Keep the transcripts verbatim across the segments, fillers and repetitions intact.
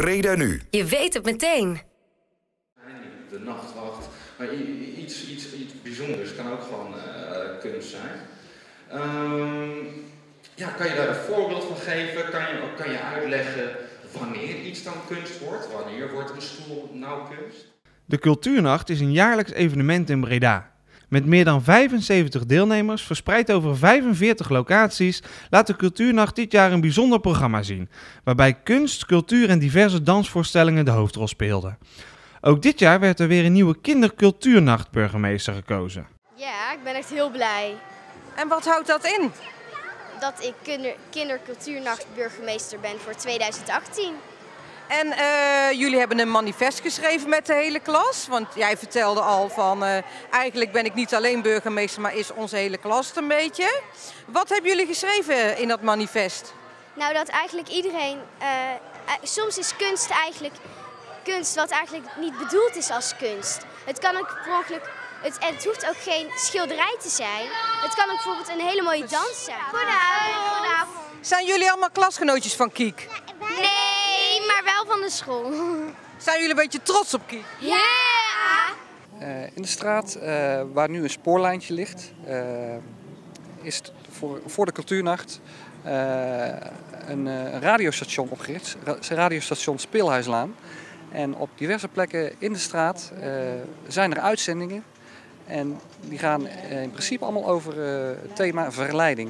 Breda nu. Je weet het meteen. De nachtwacht, maar iets, iets, iets bijzonders kan ook gewoon uh, kunst zijn. Um, ja, kan je daar een voorbeeld van geven? Kan je, kan je uitleggen wanneer iets dan kunst wordt? Wanneer wordt een stoel nou kunst? De Cultuurnacht is een jaarlijks evenement in Breda. Met meer dan vijfenzeventig deelnemers, verspreid over vijfenveertig locaties, laat de Cultuurnacht dit jaar een bijzonder programma zien, waarbij kunst, cultuur en diverse dansvoorstellingen de hoofdrol speelden. Ook dit jaar werd er weer een nieuwe kindercultuurnachtburgemeester gekozen. Ja, ik ben echt heel blij. En wat houdt dat in? Dat ik kinder, kindercultuurnachtburgemeester ben voor tweeduizend achttien. En uh, jullie hebben een manifest geschreven met de hele klas. Want jij vertelde al van, uh, eigenlijk ben ik niet alleen burgemeester, maar is onze hele klas het een beetje. Wat hebben jullie geschreven in dat manifest? Nou, dat eigenlijk iedereen, uh, soms is kunst eigenlijk kunst wat eigenlijk niet bedoeld is als kunst. Het kan ook per ongeluk, het, het hoeft ook geen schilderij te zijn. Het kan ook bijvoorbeeld een hele mooie dans zijn. Goedenavond. Goedenavond. Zijn jullie allemaal klasgenootjes van Kiek? Nee, maar wel van de school. Zijn jullie een beetje trots op Kiek? Ja! Uh, in de straat, uh, waar nu een spoorlijntje ligt, uh, is het voor, voor de Cultuurnacht uh, een, uh, een radiostation opgericht. Het radiostation Speelhuislaan. En op diverse plekken in de straat uh, zijn er uitzendingen. En die gaan uh, in principe allemaal over uh, het thema verleiding.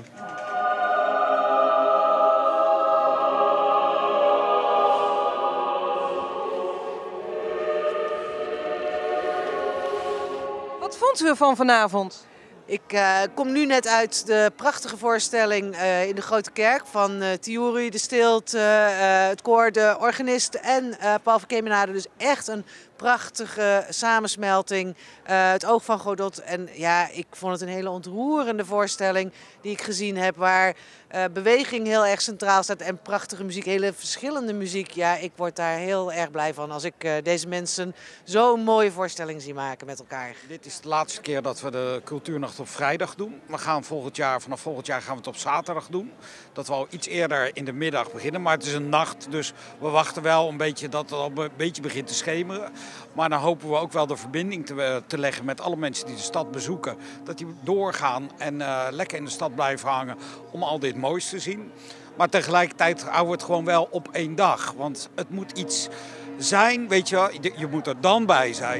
Wat vond u ervan vanavond? Ik uh, kom nu net uit de prachtige voorstelling uh, in de Grote Kerk van uh, Tiuri, de Stilte, uh, het koor, de organist en uh, Paul van Kemenade. Dus echt een prachtige samensmelting, uh, het oog van Godot. En ja, ik vond het een hele ontroerende voorstelling die ik gezien heb, waar uh, beweging heel erg centraal staat en prachtige muziek, hele verschillende muziek. Ja, ik word daar heel erg blij van als ik uh, deze mensen zo'n mooie voorstelling zie maken met elkaar. Dit is de laatste keer dat we de Cultuurnacht op vrijdag doen. We gaan volgend jaar, vanaf volgend jaar gaan we het op zaterdag doen. Dat we al iets eerder in de middag beginnen, maar het is een nacht, dus we wachten wel een beetje dat het al een beetje begint te schemeren. Maar dan hopen we ook wel de verbinding te, te leggen met alle mensen die de stad bezoeken. Dat die doorgaan en uh, lekker in de stad blijven hangen om al dit moois te zien. Maar tegelijkertijd houden we het gewoon wel op één dag. Want het moet iets zijn, weet je wel, je moet er dan bij zijn.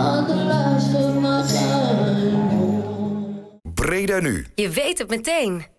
Breda nu. Je weet het meteen.